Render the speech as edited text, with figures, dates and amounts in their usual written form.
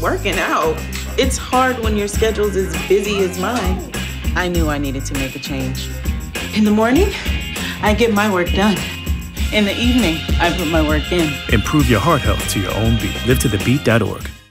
working out. It's hard when your schedule's as busy as mine. I knew I needed to make a change. In the morning, I get my work done. In the evening, I put my work in. Improve your heart health to your own beat. Live to the beat.org.